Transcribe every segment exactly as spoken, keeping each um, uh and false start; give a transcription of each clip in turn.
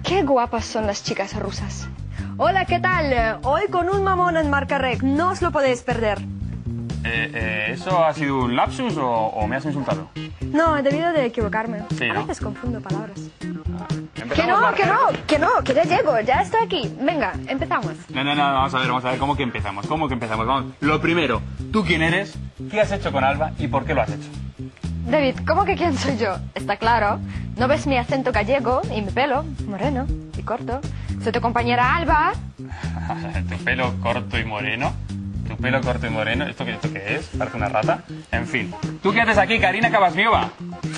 Qué guapas son las chicas rusas. Hola, ¿qué tal? Hoy con un mamón en Marca Rec, no os lo podéis perder. Eh, eh, ¿Eso ha sido un lapsus o, o me has insultado? No, he debido de equivocarme. Sí, A ¿no? veces confundo palabras. Que no, que no, que no, que ya llego, ya estoy aquí. Venga, empezamos. No, no, no, vamos a ver, vamos a ver cómo que empezamos, cómo que empezamos. Vamos. Lo primero, ¿tú quién eres? ¿Qué has hecho con Alba y por qué lo has hecho? David, ¿cómo que quién soy yo? Está claro. ¿No ves mi acento gallego y mi pelo moreno y corto? Soy tu compañera Alba. ¿Tu pelo corto y moreno? ¿Tu pelo corto y moreno? ¿Esto qué, esto qué es? ¿Parece una rata? En fin. ¿Tú qué haces aquí, Karina Cabasniova?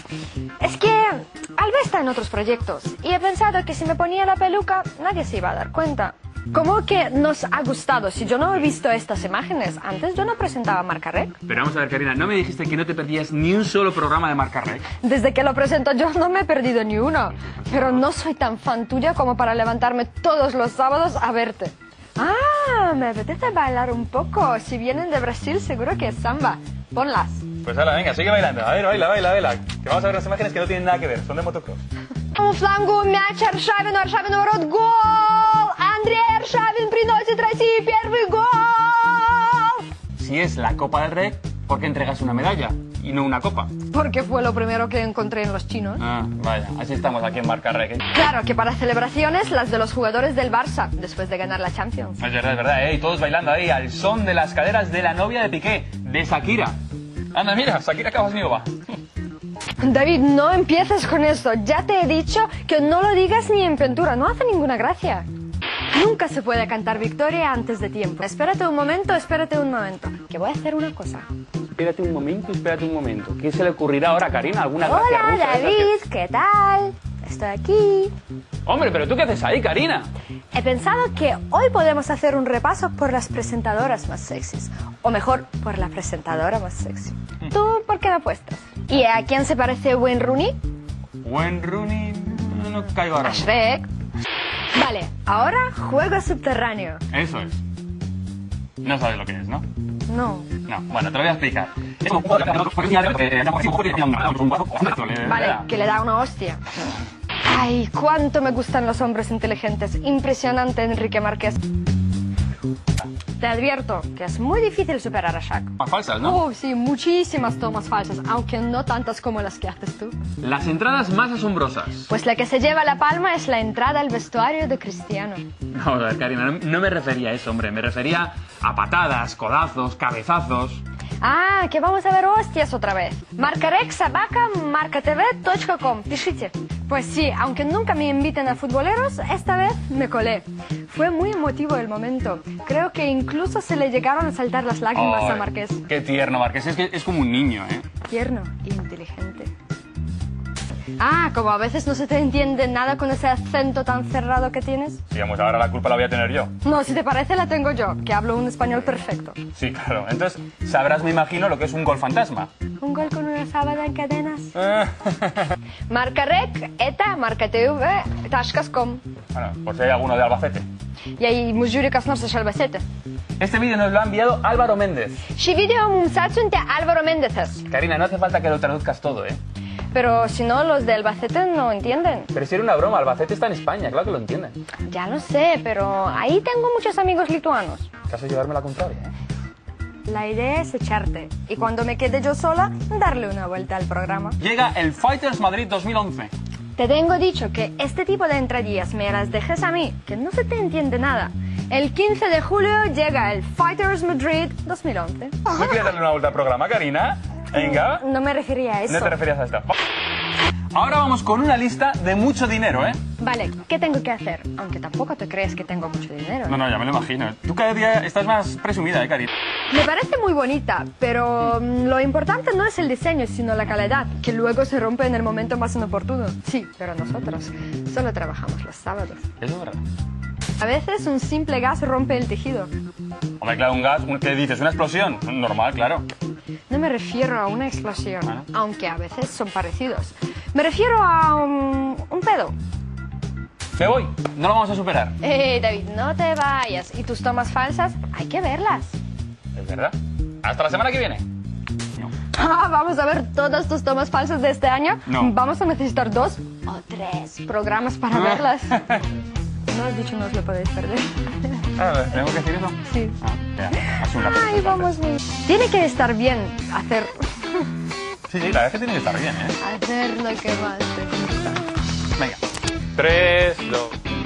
Es que Alba está en otros proyectos y he pensado que si me ponía la peluca nadie se iba a dar cuenta. ¿Cómo que nos ha gustado? Si yo no he visto estas imágenes antes, yo no presentaba Marca Rec. Pero vamos a ver, Karina, ¿no me dijiste que no te perdías ni un solo programa de Marca Rec? Desde que lo presento yo no me he perdido ni uno, pero no soy tan fan tuya como para levantarme todos los sábados a verte. Ah, me apetece bailar un poco. Si vienen de Brasil seguro que es samba. Ponlas. Pues hala, venga, sigue bailando. A ver, baila, baila, baila. Que vamos a ver las imágenes que no tienen nada que ver, son de motocross. У флангу мяч Аршавину, Аршавин ворот, гол! Андрей Аршавин приносит России первый гол! Si es la Copa del Rec, ¿por qué entregas una medalla y no una copa? Porque fue lo primero que encontré en los chinos. Ah, vaya, así estamos aquí en Marca Rec, ¿eh? Claro que para celebraciones las de los jugadores del Barça, después de ganar la Champions. Es verdad, es verdad, ¿eh? Y todos bailando ahí al son de las caderas de la novia de Piqué, de Shakira. Anda, mira, Shakira Cabasniova. David, no empieces con esto. Ya te he dicho que no lo digas ni en pintura. No hace ninguna gracia. Nunca se puede cantar victoria antes de tiempo. Espérate un momento, espérate un momento. Que voy a hacer una cosa. Espérate un momento, espérate un momento. ¿Qué se le ocurrirá ahora a Karina? ¿Alguna gracia Hola, rusa? David, ¿qué tal? Estoy aquí. Hombre, ¿pero tú qué haces ahí, Karina? He pensado que hoy podemos hacer un repaso por las presentadoras más sexys. O mejor, por la presentadora más sexy. ¿Tú por qué me apuestas? ¿Y a quién se parece Wayne Rooney? Wayne Rooney... No, no caigo ahora. A Shrek. Vale, ahora juego subterráneo. Eso es. No sabes lo que es, ¿no? No. No, bueno, te lo voy a explicar. Vale, que le da una hostia. Ay, cuánto me gustan los hombres inteligentes. Impresionante, Enrique Márquez. Te advierto que es muy difícil superar a Shaq. Más falsas, ¿no? Oh, sí, muchísimas tomas falsas, aunque no tantas como las que haces tú. Las entradas más asombrosas. Pues la que se lleva la palma es la entrada al vestuario de Cristiano. No, a ver, Karina, no, no me refería a eso, hombre. Me refería a patadas, codazos, cabezazos. Ah, que vamos a ver hostias otra vez. Marcarec, Sabaca, marcatv punto com. Пишите. Pues sí, aunque nunca me inviten a futboleros, esta vez me colé. Fue muy emotivo el momento. Creo que incluso se le llegaron a saltar las lágrimas Ay, a Marqués. Qué tierno, Marqués. Es que es como un niño, ¿eh? Tierno e inteligente. Ah, como a veces no se te entiende nada con ese acento tan cerrado que tienes. Sí, vamos, ahora la culpa la voy a tener yo. No, si te parece la tengo yo, que hablo un español perfecto. Sí, claro. Entonces, sabrás, me imagino, lo que es un gol fantasma. Un gol con una sábana en cadenas. Marcarec, eta, marcatv punto com. Bueno, por si hay alguno de Albacete. Y ahí Mujuricas Norse Albacete. Este vídeo nos lo ha enviado Álvaro Méndez. Și video mumsațun de Álvaro Méndez. Karina, no hace falta que lo traduzcas todo, ¿eh? Pero si no, los de Albacete no entienden. Pero si era una broma, Albacete está en España, claro que lo entienden. Ya lo sé, pero ahí tengo muchos amigos lituanos. Caso llevarme la contraria, ¿eh? La idea es echarte. Y cuando me quede yo sola, darle una vuelta al programa. Llega el Fighters Madrid dos mil once. Te tengo dicho que este tipo de entradillas me las dejes a mí, que no se te entiende nada. El quince de julio llega el Fighters Madrid dos mil once. ¿No quieres darle una vuelta al programa, Karina? Venga. No me refería a eso. No te referías a esto. Ahora vamos con una lista de mucho dinero, ¿eh? Vale, ¿qué tengo que hacer? Aunque tampoco te crees que tengo mucho dinero. No, no, ya me lo imagino. Tú cada día estás más presumida, ¿eh, Karina? Me parece muy bonita, pero mm, lo importante no es el diseño, sino la calidad, que luego se rompe en el momento más inoportuno. Sí, pero nosotros solo trabajamos los sábados. Eso es verdad. A veces un simple gas rompe el tejido. Hombre, claro, un gas, un- ¿qué dices? ¿Una explosión? Normal, claro. No me refiero a una explosión, Ah. aunque a veces son parecidos. Me refiero a un, un pedo. Me voy, no lo vamos a superar. Eh, David, no te vayas. Y tus tomas falsas, hay que verlas. Es verdad. Hasta la semana que viene. Ah, vamos a ver todas tus tomas falsas de este año. No. Vamos a necesitar dos o tres programas para verlas. No has dicho no os lo podéis perder. Ah, ¿tengo que decir eso? Sí. Ah, ya. Haz un lápiz, Ay, entonces. vamos muy... Tiene que estar bien hacer... Sí, sí, la verdad es que tiene que estar bien, ¿eh? hacer lo que más te gusta. Venga. Tres, dos...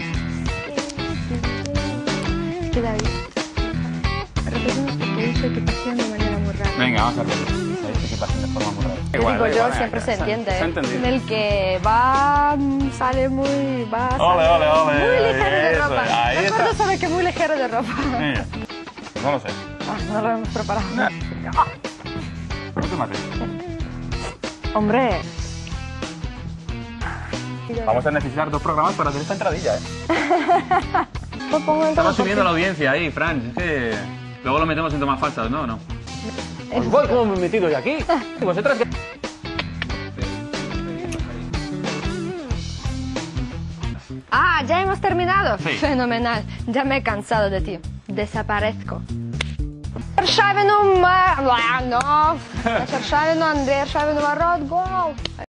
Queda ahí. Repetimos porque hizo equipación de manera muy rara. Venga, vamos a repetir. Esa equipación de forma muy rara. Yo Igual, digo da yo, igual, siempre venga, se está- entiende. está ¿eh? entendido. En el que va, mm, sale muy... Va, Ole, sale ole, ole. muy ligero de Eso, ropa. ahí Recuerdo está. saber que muy ligero de ropa. Mira, no lo sé. Ah, no lo hemos preparado. No. Ah, No te mates. hombre. Vamos a necesitar dos programas para hacer esta entradilla, ¿eh? Lo pongo en Estamos todo subiendo la porque- audiencia ahí, Fran. Es que luego lo metemos en tomas falsas, ¿no? ¿No? Pues voy como me he metido yo aquí. Y vosotras que... Ah, ya hemos terminado. Sí. Fenomenal. Ya me he cansado de ti. Desaparezco. Erscheinung, ma... No. Erscheinung, André, Erscheinung, Rot, go.